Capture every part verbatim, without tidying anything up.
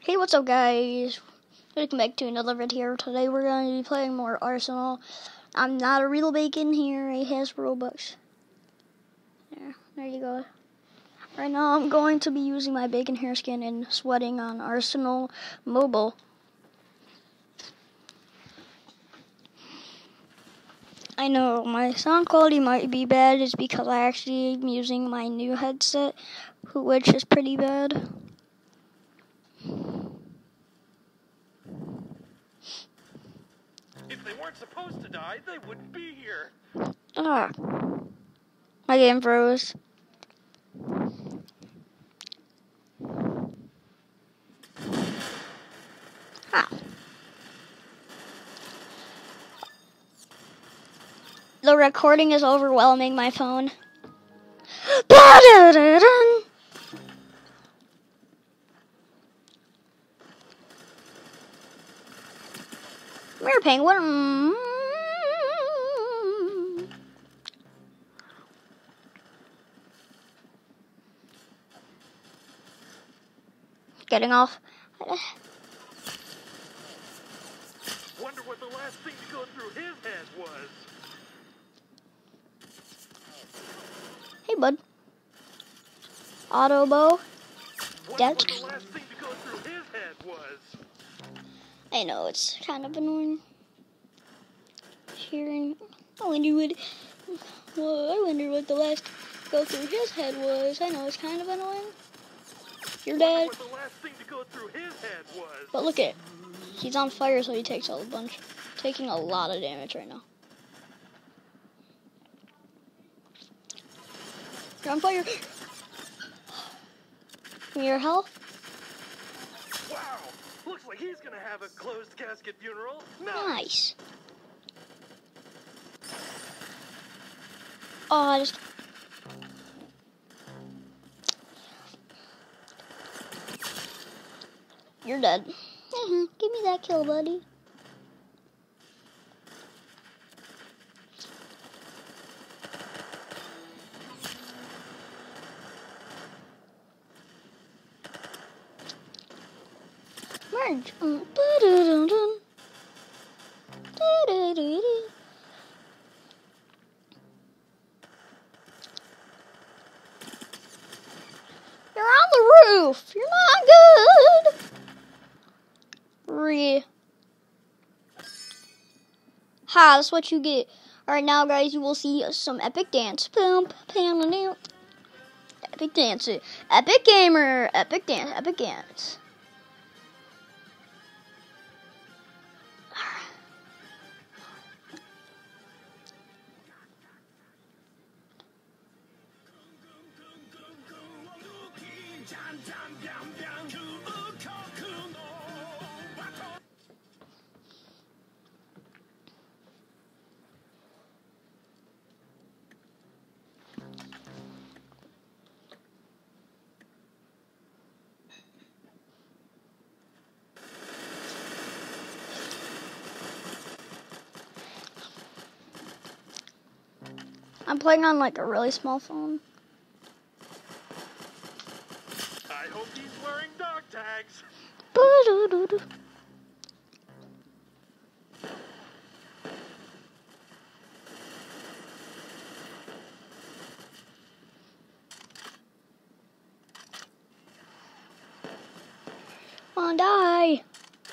Hey, what's up, guys? Welcome back to another video. Today we're going to be playing more Arsenal. I'm not a real bacon here. It has Robux. There, there you go. Right now I'm going to be using my bacon hair skin and sweating on Arsenal Mobile. I know my sound quality might be bad. It's because I actually am using my new headset, which is pretty bad. If they weren't supposed to die, they wouldn't be here. Ah, my game froze. Ah. The recording is overwhelming my phone. Come here, penguin. Getting off. Wonder what the last thing to go through his head was. Hey, bud. Autobow. Wonder Dead. what the last thing to go through his head was. I know, it's kind of annoying. Hearing. I wonder what. Well, I wonder what the last go through his head was. I know, it's kind of annoying. You're dead. Wonder what the last thing to go through his head was. But look at it. He's on fire, so he takes a bunch. Taking a lot of damage right now. You're on fire. Your health? Wow! Looks like he's gonna have a closed casket funeral. Nice. Oh, I just. You're dead. Mm-hmm. Give me that kill, buddy. Merge. Mm. Ba-da-dun-dun. Da-da-dee-dee. You're on the roof. You're not good. Re. Ha, that's what you get. Alright, now, guys, you will see some epic dance. Boom, bam, bam. Epic dance. Epic gamer. Epic dance. Epic dance. I'm playing on like a really small phone. I hope he's wearing dog tags. Boo-doo-doo-doo. Come on, die.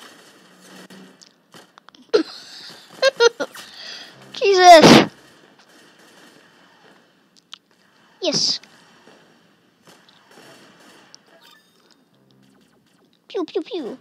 Jesus. Yes. Pew, pew, pew.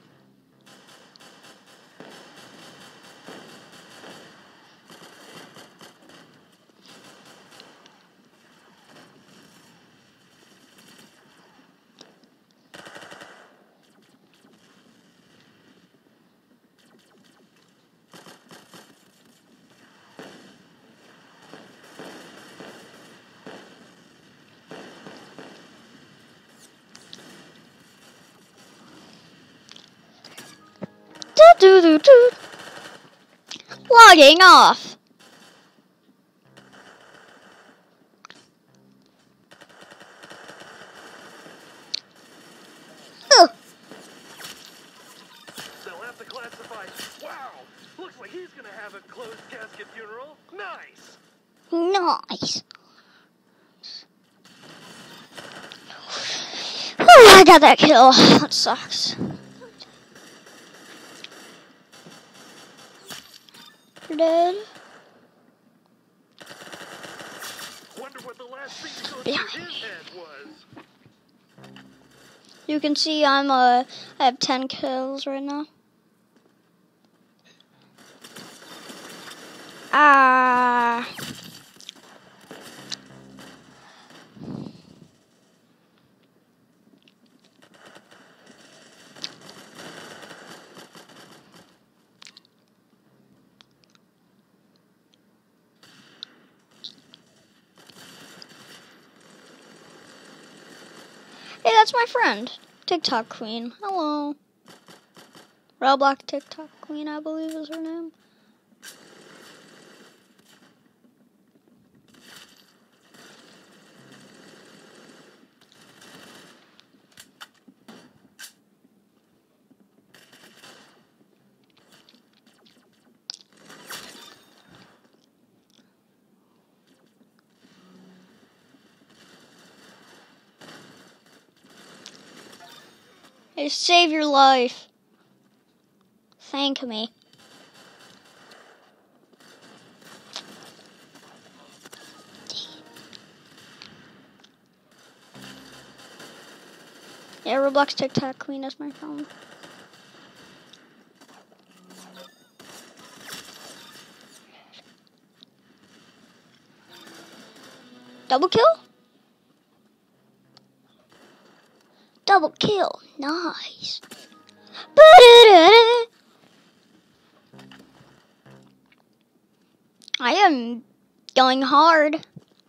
Do do do. Logging off. Ugh. classify. Wow! Looks like he's gonna have a closed casket funeral. Nice! Nice. Oh, I got that kill. That sucks. You're dead. Wonder what the last thing to go Behind through his me. head was. You can see I'm uh I have ten kills right now. Ah. Hey, that's my friend, TikTok Queen. Hello. Roblox TikTok Queen, I believe is her name. Hey, save your life. Thank me. Yeah, Roblox TikTok Queen is my phone. Double kill? Double kill. Nice. I am going hard.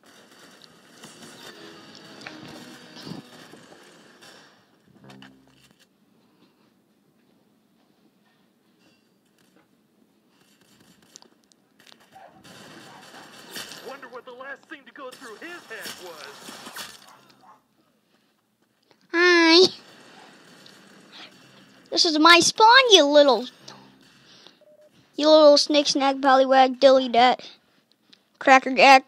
Wonder what the last thing to go through his head was. Hi. This is my spawn, you little... You little snake snack ballywag dilly dat. Cracker jack.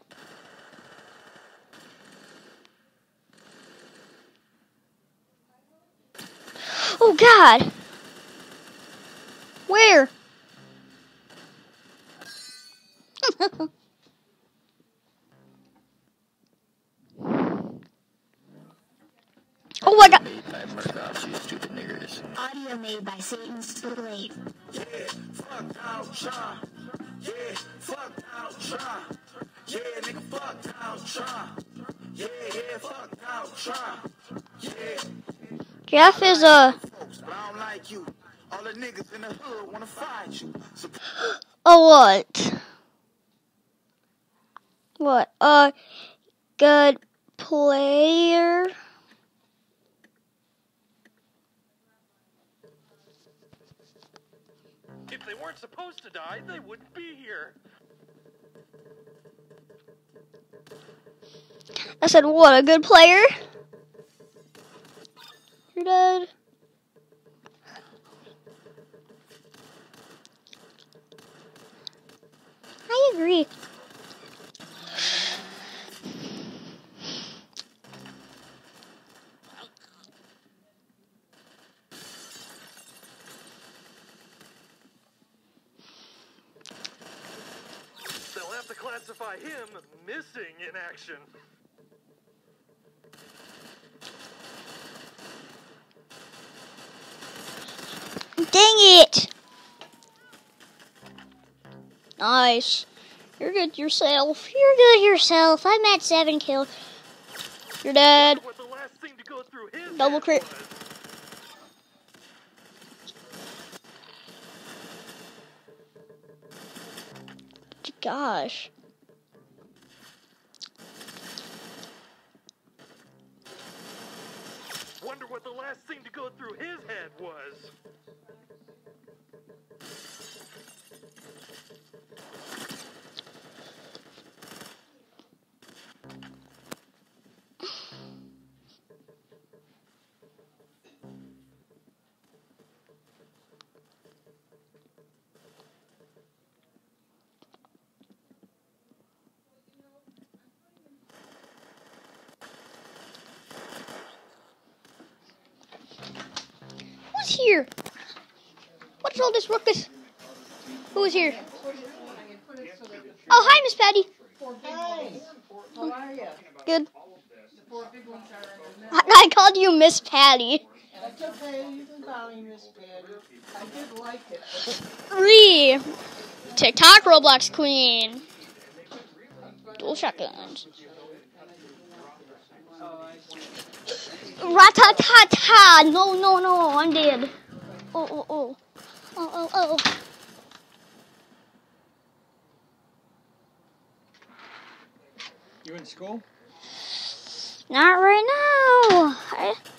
Oh god! Where? Oh my god! Audio made by Satan's Blade. Yeah, fuck Donald Trump. Yeah, fuck Donald Trump. Yeah, nigga, fuck Donald Trump. Yeah, yeah, fuck Donald Trump. Yeah. Jeff is a... Folks, but I don't like you. All the niggas in the hood wanna fight you. So A what? What? A good player? If they weren't supposed to die, they wouldn't be here. I said, what, a good player? You're dead. I agree. They'll have to classify him missing in action. Dang it! Nice. You're good yourself. You're good yourself. I'm at seven kills. You're dead. What the last thing to go through his Double head crit. was. Gosh. Wonder what the last thing to go through his head was. Who's here? What's all this ruckus? Who is here? Oh, hi, Miss Patty. Hey, how are you? Good. The four big ones are in the I, I called you Miss Patty. That's okay, you can call me Miss Patty. I did like it. Three. TikTok Roblox Queen. Dual shotguns. Ratatata. No, no, no. I'm dead. Oh, oh, oh. Oh, oh, oh. You in school? Not right now. I,